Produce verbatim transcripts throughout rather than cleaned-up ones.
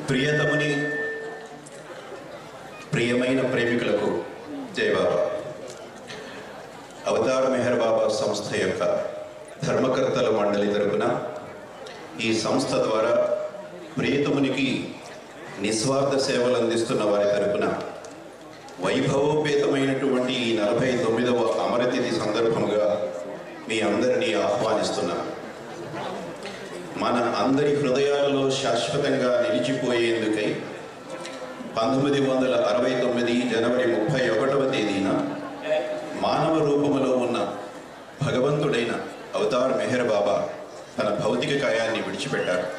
ప్రియతముని ప్రియమైన ప్రేమికులకు జై బాబా. అవతార్ మెహర్ బాబా సంస్థ యొక్క ధర్మకర్తల మండలి తరపున ఈ సంస్థ ద్వారా ప్రియతమునికి నిస్వార్థ సేవలు అందిస్తున్న వారి తరపున వైభవోపేతమైనటువంటి ఈ నలభై తొమ్మిదవ అమరతిథి సందర్భంగా మీ అందరినీ ఆహ్వానిస్తున్నాను. మన అందరి హృదయాలలో శాశ్వతంగా నిలిచిపోయేందుకై పంతొమ్మిది వందల అరవై తొమ్మిది జనవరి ముప్పై ఒకటవ తేదీన మానవ రూపములో ఉన్న భగవంతుడైన అవతార్ మెహర్ బాబా తన భౌతిక కాయాన్ని విడిచిపెట్టారు.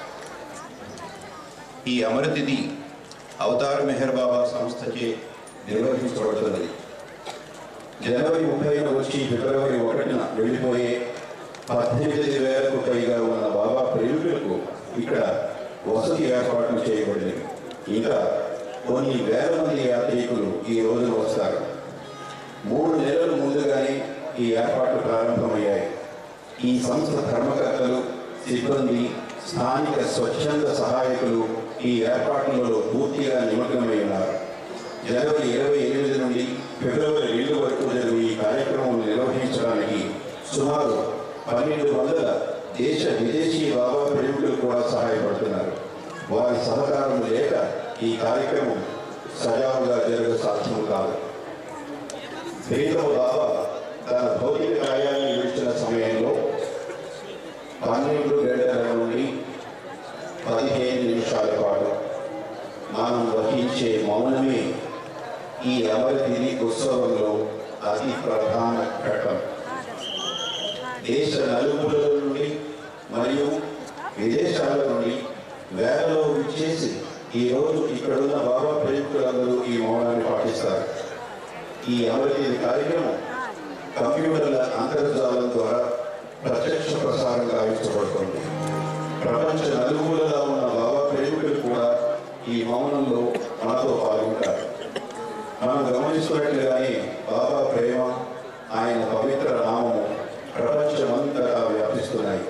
ఈ అమరతిథి అవతార్ మెహర్ బాబా సంస్థచే నిర్వహించబడుతున్నది. జనవరి ముప్పైన వచ్చి ఫిబ్రవరి ఒకటిన వెళ్ళిపోయే పద్దెనిమిది వేలకు పైగా ఉన్న బాబా ప్రేమికులకు ఇక్కడ వసతి ఏర్పాట్లు చేయబడినవి. ఇంకా కొన్ని వేల మంది యాత్రికులు ఈ రోజున వస్తారు. మూడు నెలల ముందుగానే ఈ ఏర్పాట్లు ప్రారంభమయ్యాయి. ఈ సంస్థ ధర్మకర్తలు, సిబ్బంది, స్థానిక స్వచ్ఛంద సహాయకులు ఈ ఏర్పాట్లలో పూర్తిగా నిమగ్నమై ఉన్నారు. జనవరి ఇరవై ఎనిమిది నుండి ఫిబ్రవరి రెండు వరకు జరిగే ఈ కార్యక్రమం నిర్వహించడానికి సుమారు పన్నెండు వందల దేశ విదేశీ బాబా ప్రేమికులు కూడా సహాయపడుతున్నారు. వారి సహకారం లేక ఈ కార్యక్రమం సజావుగా జరగ సాధ్యం కాదు. ప్రియతమ బాబా తన భౌతిక కార్యాన్ని విడిచిన సమయంలో పన్నెండు గంటల నుండి పదిహేను నిమిషాల పాటు మనం వహించే మౌనమే ఈ అమరతిథి ఉత్సవంలో అతి ప్రధాన ఘట్టం. దేశ నలుమూలల నుండి మరియు విదేశాల నుండి వేలలో విచ్చేసి ఈరోజు ఇక్కడున్న బాబా ప్రేమికులందరూ ఈ మౌనాన్ని పాటిస్తారు. ఈ అమరతిథి కార్యక్రమం కంప్యూటర్ల అంతర్జాలం ద్వారా ప్రత్యక్ష ప్రసారం గావించబడుతుంది. ప్రపంచ నలుమూలలో ఉన్న బాబా ప్రేమికులు కూడా ఈ మౌనంలో మనతో పాల్గొంటారు. మనం గమనిస్తున్నట్లుగానే బాబా ప్రేమ, ఆయన పవిత్ర నామము ప్రపంచమంతటా వ్యాపిస్తున్నాయి.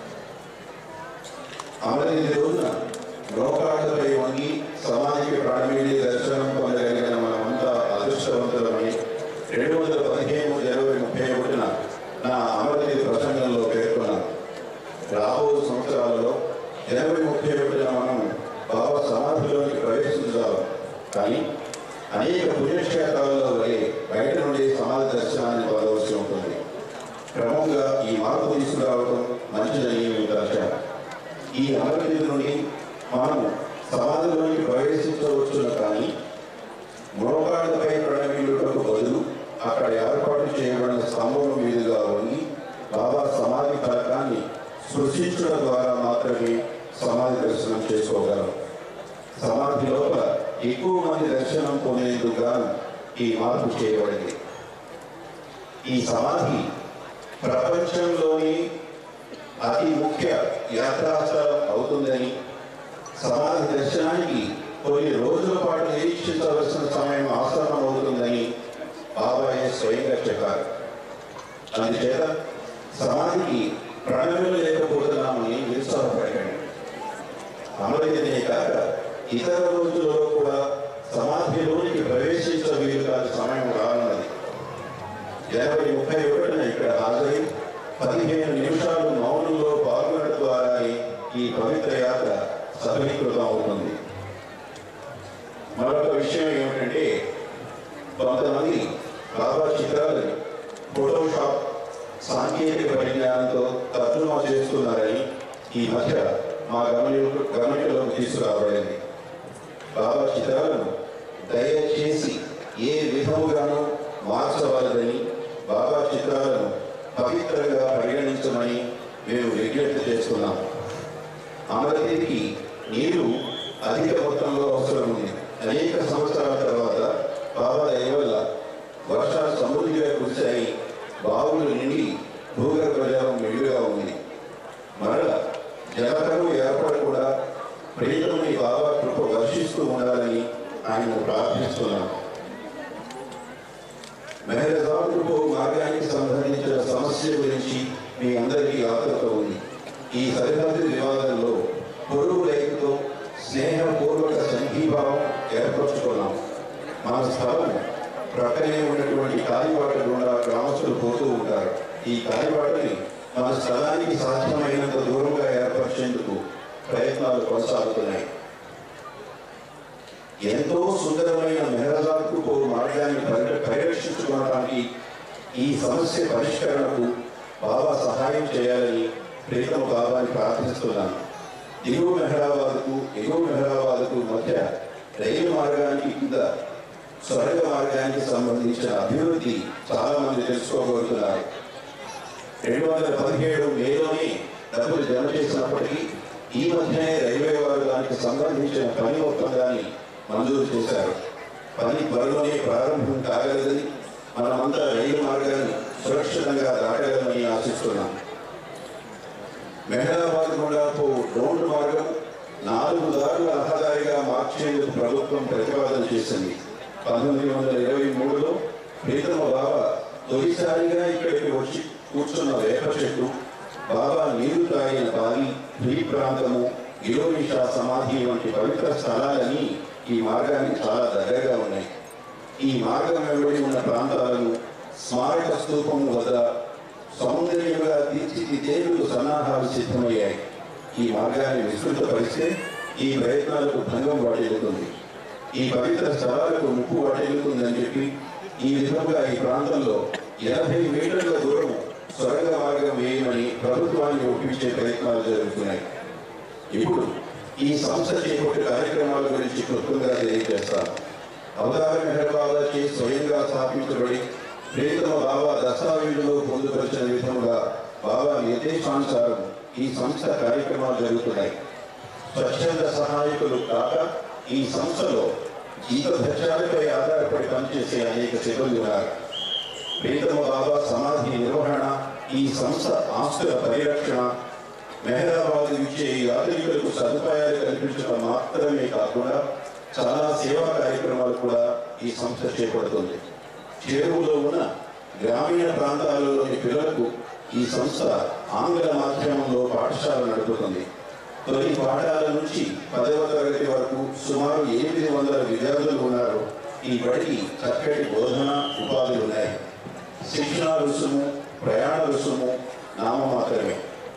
అమరతిథి రోజున లోకాలపై వంగి సమాధికి ప్రాణమిడి దర్శనం పొందగలిగిన మనమంతా అదృష్టవంతులమని రెండు వందల పదిహేను జనవరి ముప్పై ఒకటిన నా అమరతిథి ప్రసంగంలో పేర్కొన్నాను. రాబో సంవత్సరాలలో జనవరి ముప్పై ఒకటిన మనం బాబా సమాధిలోకి ప్రవేశించాలి. కానీ అనేక పుణ్యక్షేత్రాలలో వలె బయట నుండి సమాధి దర్శనాన్ని పొందవలసి ఉంటుంది. క్రమంగా ఈ మార్పు తీసుకురావడం మంచిదని మేము తలచాము. ఈ అమరతిథి నుండి మనము సమాధిలోకి ప్రవేశించవచ్చును, కానీ మోకాళ్ళపై ప్రణమిలుటకు బదులు అక్కడ ఏర్పాటు చేయబడిన స్తంభం మీదుగా వంగి బాబా సమాధి ఫలకాన్ని సృష్టించడం ద్వారా మాత్రమే సమాధి దర్శనం చేసుకోగలం. సమాధి లోపల ఎక్కువ మంది దర్శనం పొందేందుకు గాను ఈ మార్పు చేయబడింది. ఈ సమాధి ప్రపంచంలోని అతి ముఖ్య యాత్రాస్థలం అవుతుందని, సమాధి దర్శనానికి కొన్ని రోజుల పాటు నిరీక్షించవలసిన సమయం ఆసన్నం అవుతుందని బాబాయే స్వయంగా చెప్పారు. అందుచేత సమాధికి ప్రణాళికలు లేకపోతున్నామని నిరుత్సాహపడకండి. అమరతిథినే కాక ఇతర రోజుల్లో కూడా సమాధిలోనికి ప్రవేశించ వీలు కాని సమయం రానున్నది. జనవరి ముప్పై ఒకటిన ఇక్కడ హాజరై పదిహేను నిమిషాలు మౌనంలో పాల్గొనడం ద్వారానే ఈ పవిత్ర యాత్ర సఫలీకృతం అవుతుంది. మరొక విషయం ఏమిటంటే, కొంతమంది బాబా చిత్రాలని ఫోటోషాప్ సాంకేతిక పరిజ్ఞానంతో తర్జుమా చేస్తున్నారని ఈ మధ్య మా గమని గమనికలోకి తీసుకురాబడింది. బాబా చిత్రాలను దయచేసి ఏ విధముగానూ మార్చవలదని, బాబా చిత్రాలను పవిత్రంగా పరిగణించమని మేము విజ్ఞప్తి చేస్తున్నాం. అమరతిథికి నీరు అధిక మొత్తంలో అవసరం ఉంది. అనేక సంవత్సరాల తర్వాత బాబా దయ వల్ల వర్షాలు సమృద్ధిగా కురిశాయి. బావులు నిండి భూగర్భ జలం మెరుగ్గా ఉంది. మరల జలకరువు ఏర్పడకుండా ప్రేతముని బాబా కృప వర్షిస్తూ ఉండాలని ఆయన ప్రార్థిస్తున్నాం. మెహరజాన్కు మార్గానికి సంబంధించిన సమస్య గురించి మీ అందరికీ ఆతృత ఉంది. ఈ సరిహద్దు వివాదంలో పొరుగు రైతుతో స్నేహపూర్వక సంఘీభావం ఏర్పరచుకున్నాం. మన స్థలం ప్రక్కనే ఉన్నటువంటి కాలిబాట గుండా గ్రామస్తులు పోతూ ఉంటారు. ఈ కాలిబాటని మన స్థలానికి సాధ్యమైనంత దూరంగా ఏర్పరిచేందుకు ప్రయత్నాలు కొనసాగుతున్నాయి. ఎంతో సుందరమైన మెహరాజాద్కు పోవు మార్గాన్ని పరిరక్షించుకోవడానికి ఈ సమస్య పరిష్కరణకు బాబా సహాయం చేయాలని ప్రీతమ బాబాని ప్రార్థిస్తున్నాను. దిగువ మెహరాబాద్కు ఎగువ మెహరాబాద్కు మధ్య రైలు మార్గానికి కింద స్వర్గ మార్గానికి సంబంధించిన అభివృద్ధి చాలా మంది తెలుసుకోబోతున్నారు. రెండు వందల పదిహేడు మేలోనే డబ్బులు జమ చేసినప్పటికీ ఈ మధ్యనే రైల్వే వారు దానికి సంబంధించిన పని ఒప్పందాన్ని మంజూరు చేశారు. పని త్వరలోనే ప్రారంభం కాగలదని, మనమంతా రైలు మార్గాన్ని సురక్షితంగా దాటగలమని ఆశిస్తున్నాం. మెహరాబాద్ గుండా రోడ్డు మార్గం నాలుగు దారుల రహదారిగా మార్చేందుకు ప్రభుత్వం ప్రతిపాదన చేసింది. పంతొమ్మిది వందల ఇరవై మూడులో ప్రీతమ బాబా తొలిసారిగా ఇక్కడికి వచ్చి కూర్చున్న వేప చెట్టు, బాబా నీరు తాగిన బావి, ఈ ప్రాంతము, గిలోనిషా సమాధి వంటి పవిత్ర స్థలాలని ఈ మార్గానికి చాలా దగ్గరగా ఉన్నాయి. ఈ మార్గం వెంబడి ఉన్న ప్రాంతాలను స్మారక స్తూపం వద్ద సౌందర్యంగా తీర్చిదిద్దేందుకు సన్నాహాలు సిద్ధమయ్యాయి. ఈ మార్గాన్ని విస్తృతపరిస్తే ఈ ప్రయత్నాలకు భంగం వాటిల్లుతుంది, ఈ పవిత్ర స్థలాలకు ముప్పు వాటిల్లుతుందని చెప్పి ఈ విధంగా ఈ ప్రాంతంలో ఎనభై మీటర్ల దూరం స్వర్గ మార్గం వేయమని ప్రభుత్వాన్ని ఒప్పించే ప్రయత్నాలు జరుగుతున్నాయి. ఇప్పుడు ఈ సంస్థ చేపట్టే కార్యక్రమాల గురించి క్లుప్తంగా తెలియజేస్తాను. అవతార మెహర్ బాబాచే స్వయంగా స్థాపించబడి ప్రీతమ బాబా దస్తావేజులో పొందుపరిచిన విధంగా బాబా నిర్దేశానుసారం ఈ సంస్థ కార్యక్రమాలు జరుగుతున్నాయి. స్వచ్ఛంద సహాయకులు కాక ఈ సంస్థలో జీతభత్యాలపై ఆధారపడి పనిచేసే అనేక సిబ్బంది ఉన్నారు. ప్రీతమ బాబా సమాధి నిర్వహణ, ఈ సంస్థ ఆస్తుల పరిరక్షణ, మెహరాబాద్ ఇచ్చే యాత్రికులకు సదుపాయాలు కల్పించడం మాత్రమే కాకుండా చాలా సేవా కార్యక్రమాలు కూడా ఈ సంస్థ చేపడుతుంది. చెరువులో ఉన్న గ్రామీణ ప్రాంతాలలోని పిల్లలకు ఈ సంస్థ ఆంగ్ల మాధ్యమంలో పాఠశాల నడుపుతుంది. తొలి పాఠాల నుంచి పదవ తరగతి వరకు సుమారు ఎనిమిది వందల విద్యార్థులు ఉన్నారు. ఈ బడికి చక్కటి బోధన ఉపాధులు ఉన్నాయి. శిక్షణ రుసుము, ప్రయాణ రుసుము నామమాత్రమే.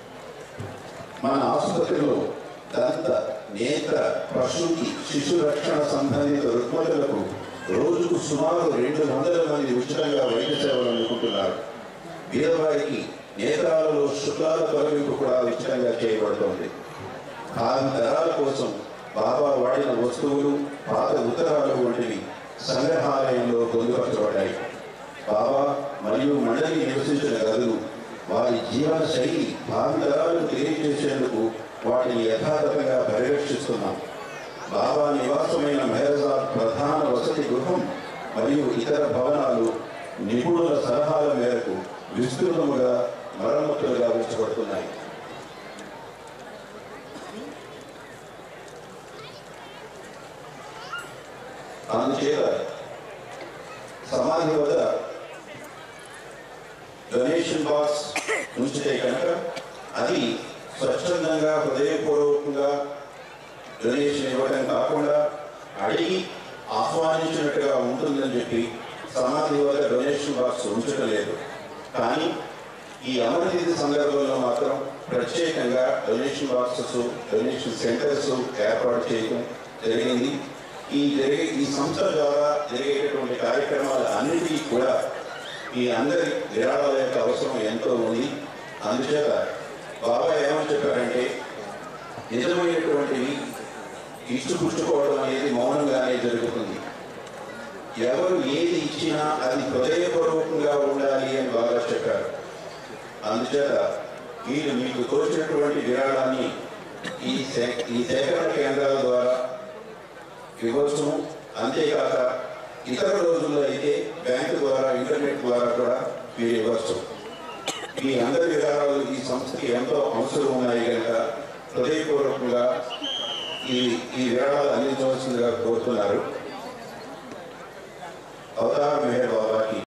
మన ఆసుపత్రిలో దంత, నేత్ర, ప్రసూతి, శిశు రక్షణ సంబంధిత రుగ్మతులకు రోజుకు సుమారు రెండు వందల మంది ఉచితంగా వైద్య సేవలు అందుకుంటున్నారు. వీరవారికి నేత్రాలలో శుక్లాల తొలగింపు కూడా ఉచితంగా చేయబడుతోంది. ఆరు తరాల కోసం బాబా వాడిన వస్తువులు, పాత ఉత్తరాలు వంటివి సంగ్రహాలయంలో పొందుపరచబడ్డాయి. బాబా మరియు మండలి నివసించిన గదులు, వారి జీవన శైలి, భావితరాలను తెలియజేసేందుకు వాటిని యథాతథంగా పరిరక్షిస్తున్నాం. బాబా నివాసమైన మెహరాబాద్ ప్రధాన వసతి గృహం మరియు ఇతర భవనాలు నిపుణుల సలహాల మేరకు విస్తృతముగా మరమ్మతులుగా ఉంచబడుతున్నాయి. అందుచేత సమాధి వద్ద డొనేషన్ బాక్స్ ఉంచితే కనుక అది స్వచ్ఛందంగా హృదయపూర్వకంగా డొనేషన్ ఇవ్వడం కాకుండా అడిగి ఆహ్వానించినట్టుగా ఉంటుందని చెప్పి సమాధి వద్ద డొనేషన్ బాక్స్ ఉంచడం లేదు. కానీ ఈ అమరతిథి సందర్భంలో మాత్రం ప్రత్యేకంగా డొనేషన్ బాక్సెస్, డొనేషన్ సెంటర్స్ ఏర్పాటు చేయడం జరిగింది. ఈ జరిగే ఈ సంస్థ ద్వారా జరిగేటటువంటి కార్యక్రమాలు అన్నిటికీ కూడా ఈ అందరి విరాళాల యొక్క అవసరం ఎంతో ఉంది. అందుచేత బాబా ఏమని చెప్పారంటే, నిజమైనటువంటివి ఇచ్చుపుచ్చుకోవడం అనేది మౌనంగానే జరుగుతుంది. ఎవరు ఏది ఇచ్చినా అది హృదయపూర్వకంగా ఉండాలి అని బాగా చెప్పారు. అందుచేత మీరు మీకు తోచినటువంటి విరాళాన్ని ఈ సే ఈ సేకరణ కేంద్రాల ద్వారా ఇవ్వచ్చు. అంతేకాక ఇతర రోజుల్లో అయితే బ్యాంకు ద్వారా, ఇంటర్నెట్ ద్వారా కూడా మీరు ఇవ్వచ్చు. మీ అందరి విధానాలు ఈ సంస్థకి ఎంతో అవసరం ఉన్నాయి కనుక హృదయపూర్వకంగా ఈ ఈ విరాళాలు అందించవలసిందిగా కోరుతున్నారు. అవతార మెహర్ బాబా.